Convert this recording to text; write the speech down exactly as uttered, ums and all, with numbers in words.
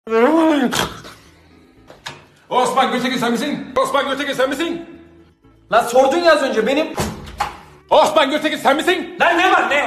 Osman Gültekin sen misin? Osman Gültekin sen misin? Lan sordun ya az önce benim. Osman Gültekin sen misin? Lan ne var ne?